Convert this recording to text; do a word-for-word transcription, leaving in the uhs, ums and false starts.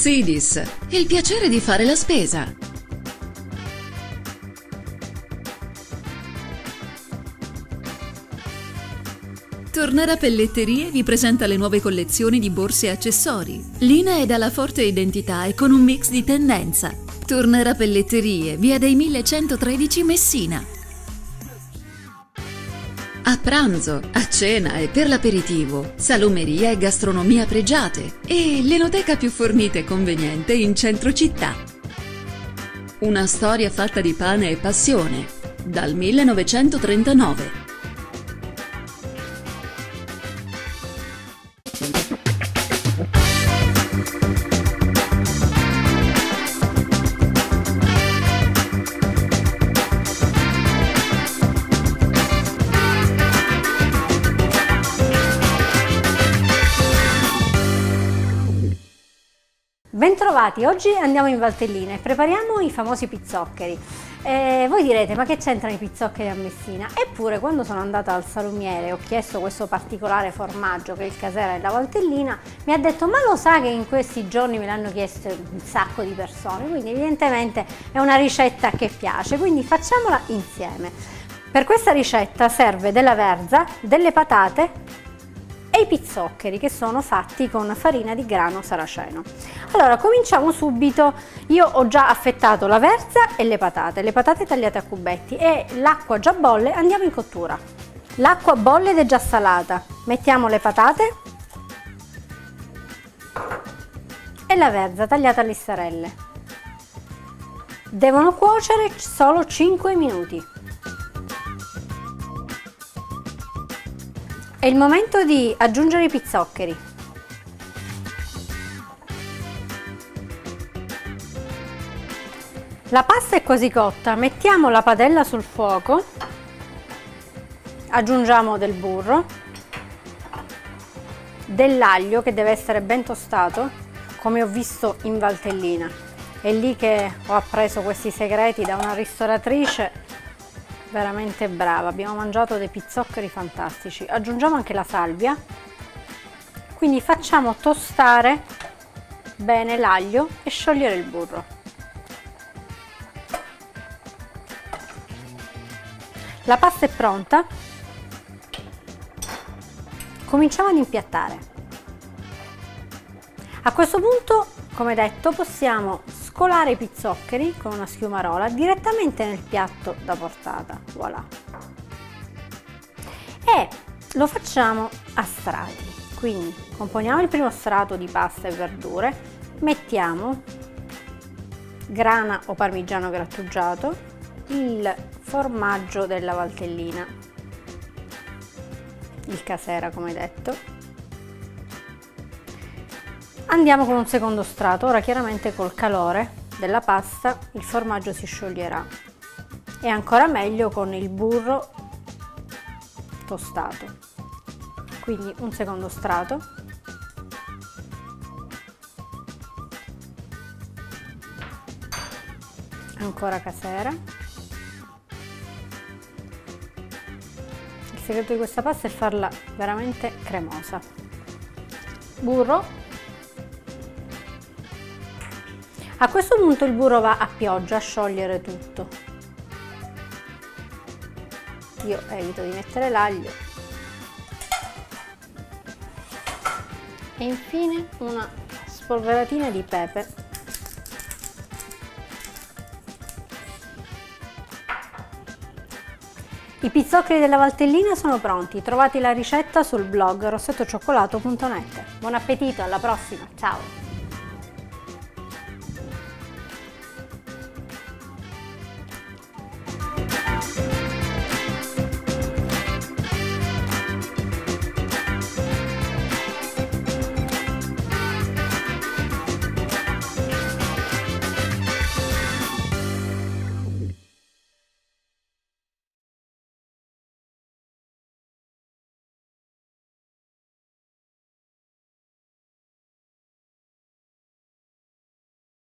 Sidis, il piacere di fare la spesa. Tornera Pelletterie vi presenta le nuove collezioni di borse e accessori. Linee è dalla forte identità e con un mix di tendenza. Tornera Pelletterie, via dei millecentotredici Messina. A pranzo, a cena e per l'aperitivo, salumeria e gastronomia pregiate e l'enoteca più fornita e conveniente in centro città. Una storia fatta di pane e passione, dal millenovecentotrentanove. Bentrovati, oggi andiamo in Valtellina e prepariamo i famosi pizzoccheri. Eh, voi direte, ma che c'entrano i pizzoccheri a Messina? Eppure quando sono andata al salumiere e ho chiesto questo particolare formaggio che è il Casera della Valtellina, mi ha detto, ma lo sa che in questi giorni me l'hanno chiesto un sacco di persone, quindi evidentemente è una ricetta che piace, quindi facciamola insieme. Per questa ricetta serve della verza, delle patate e i pizzoccheri che sono fatti con farina di grano saraceno. Allora cominciamo subito. Io ho già affettato la verza e le patate, le patate tagliate a cubetti e l'acqua già bolle, andiamo in cottura. L'acqua bolle ed è già salata, mettiamo le patate e la verza tagliata a listarelle. Devono cuocere solo cinque minuti. È il momento di aggiungere i pizzoccheri. La pasta è quasi cotta, mettiamo la padella sul fuoco, aggiungiamo del burro, dell'aglio che deve essere ben tostato, come ho visto in Valtellina. È lì che ho appreso questi segreti da una ristoratrice veramente brava, abbiamo mangiato dei pizzoccheri fantastici. Aggiungiamo anche la salvia, quindi facciamo tostare bene l'aglio e sciogliere il burro. La pasta è pronta, cominciamo ad impiattare. A questo punto, come detto, possiamo scolare i pizzoccheri con una schiumarola direttamente nel piatto da portata, voilà. E lo facciamo a strati, quindi componiamo il primo strato di pasta e verdure, mettiamo grana o parmigiano grattugiato, il formaggio della Valtellina, il Casera come detto. Andiamo con un secondo strato, ora chiaramente col calore della pasta il formaggio si scioglierà e ancora meglio con il burro tostato. Quindi un secondo strato, ancora Casera. Il segreto di questa pasta è farla veramente cremosa. Burro. A questo punto il burro va a pioggia a sciogliere tutto. Io evito di mettere l'aglio. E infine una spolveratina di pepe. I pizzoccheri della Valtellina sono pronti, trovate la ricetta sul blog rossetto cioccolato punto net. Buon appetito, alla prossima, ciao!